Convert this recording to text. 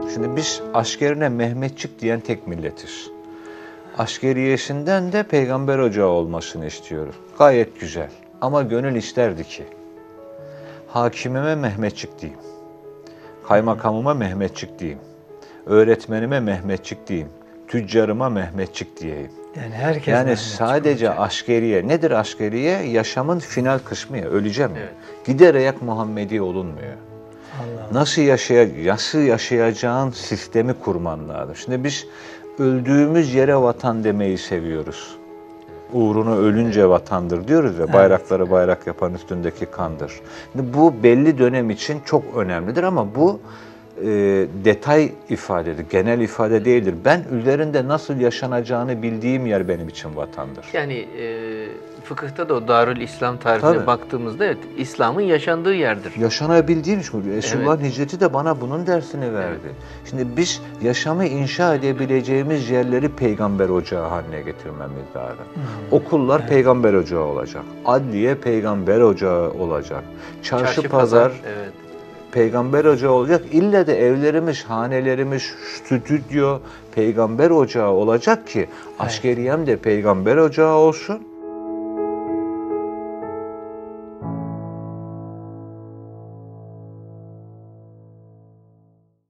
Şimdi biz askerine Mehmetçik diyen tek milletiz. Askeriyesinden de peygamber ocağı olmasını istiyoruz. Gayet güzel. Ama gönül isterdi ki hakimime Mehmetçik diyeyim. Kaymakamıma Mehmetçik diyeyim. Öğretmenime Mehmetçik diyeyim. Tüccarıma Mehmetçik diyeyim. Yani herkes Yani sadece olacak. Askeriye. Nedir askeriye? Yaşamın final kısmı ya. Öleceğim ya. Evet. Giderek Muhammedi olunmuyor. Allah. Nasıl yaşayacağın sistemi kurman lazım. Şimdi biz öldüğümüz yere vatan demeyi seviyoruz. Uğruna ölünce vatandır diyoruz ya, bayrakları bayrak yapan üstündeki kandır. Şimdi bu belli dönem için çok önemlidir ama bu detay ifadedir, genel ifade değildir. Ben üzerinde nasıl yaşanacağını bildiğim yer benim için vatandır. Yani fıkıhta da o Darül İslam tarifine Tabii. baktığımızda evet, İslam'ın yaşandığı yerdir. Yaşanabildiğim için Resulullah'ın hicreti de bana bunun dersini verdi. Şimdi biz yaşamı inşa edebileceğimiz yerleri peygamber ocağı haline getirmemiz lazım. Okullar peygamber ocağı olacak. Adliye peygamber ocağı olacak. Çarşı pazar evet. peygamber ocağı olacak. İlle de evlerimiz, hanelerimiz, stüdyo peygamber ocağı olacak ki askeriyem de peygamber ocağı olsun.